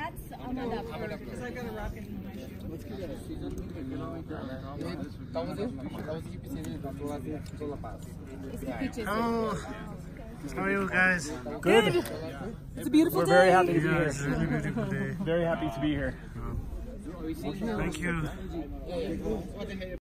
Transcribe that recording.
That's Amadapur. Because I got a rocket in my shoe. Oh, how are you guys? Good. It's a beautiful day. We're very happy to be Yeah, here. it's a really beautiful day. Very happy to be here. Thank you.